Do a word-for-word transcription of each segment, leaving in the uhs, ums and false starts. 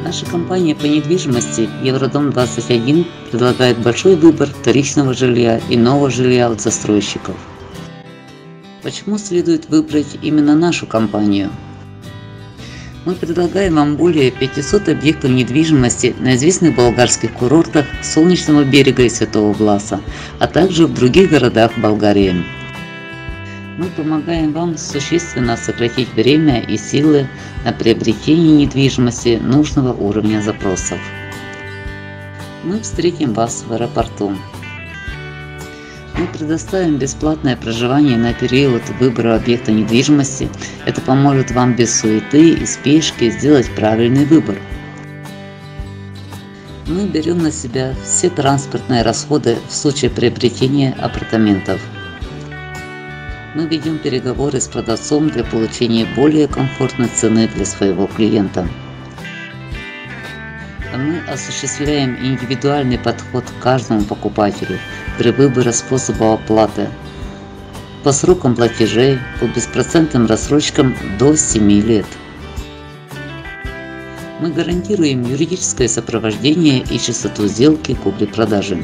Наша компания по недвижимости Евродом двадцать один предлагает большой выбор вторичного жилья и нового жилья от застройщиков. Почему следует выбрать именно нашу компанию? Мы предлагаем вам более пятисот объектов недвижимости на известных болгарских курортах Солнечного берега и Святого Власа, а также в других городах Болгарии. Мы помогаем вам существенно сократить время и силы на приобретение недвижимости нужного уровня запросов. Мы встретим вас в аэропорту. Мы предоставим бесплатное проживание на период выбора объекта недвижимости. Это поможет вам без суеты и спешки сделать правильный выбор. Мы берем на себя все транспортные расходы в случае приобретения апартаментов. Мы ведем переговоры с продавцом для получения более комфортной цены для своего клиента. Мы осуществляем индивидуальный подход к каждому покупателю при выборе способа оплаты по срокам платежей, по беспроцентным рассрочкам до семи лет. Мы гарантируем юридическое сопровождение и чистоту сделки купли-продажи.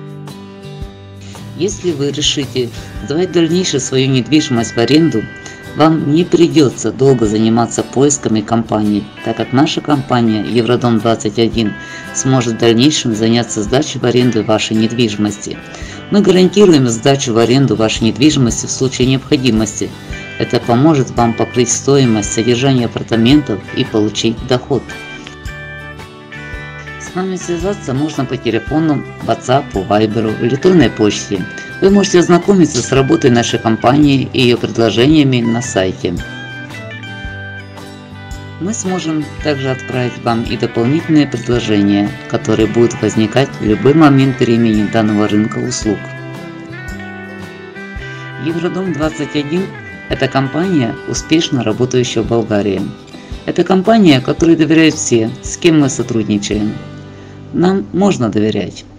Если вы решите сдавать дальнейшую свою недвижимость в аренду, вам не придется долго заниматься поисками компаний, так как наша компания Евродом двадцать один сможет в дальнейшем заняться сдачей в аренду вашей недвижимости. Мы гарантируем сдачу в аренду вашей недвижимости в случае необходимости. Это поможет вам покрыть стоимость содержания апартаментов и получить доход. С нами связаться можно по телефону, WhatsApp, Viber, электронной почте. Вы можете ознакомиться с работой нашей компании и ее предложениями на сайте. Мы сможем также отправить вам и дополнительные предложения, которые будут возникать в любой момент времени данного рынка услуг. Евродом двадцать один – это компания, успешно работающая в Болгарии. Это компания, которой доверяют все, с кем мы сотрудничаем. Нам можно доверять.